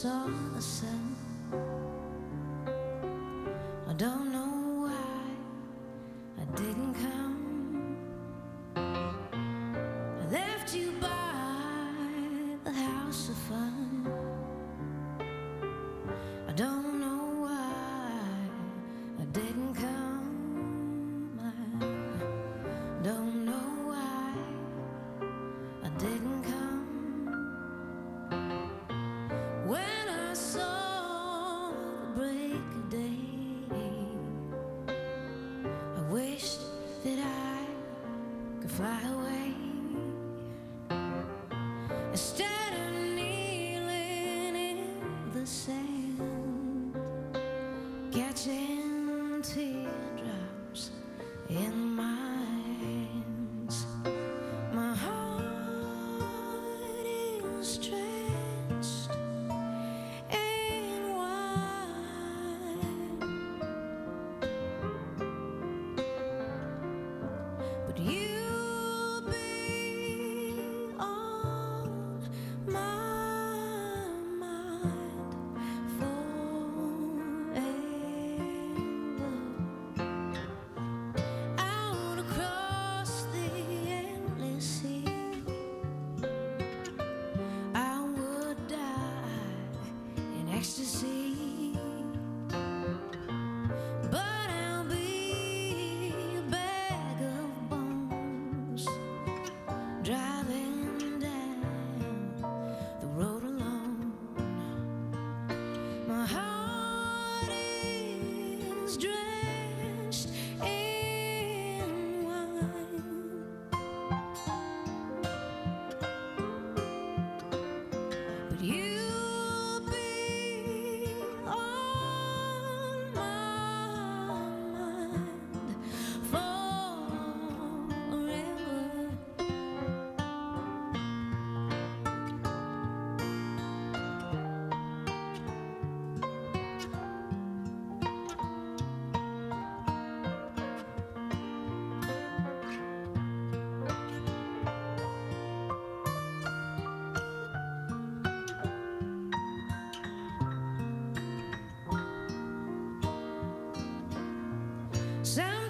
saw the sun. I don't know why I didn't come. I left you by the house of fun. I don't know why I didn't come. I don't know why I didn't come. When I saw the break of day, I wished that I could fly away. Instead of kneeling in the sand, catching teardrops in my hands. My heart is drenched in wine, but you'll be on my mind forever. Out across the endless sea, I would die in ecstasy. But I'll be a bag of bones, driving down the road alone. My heart is drenched in wine, but you'll be on my mind forever. Sound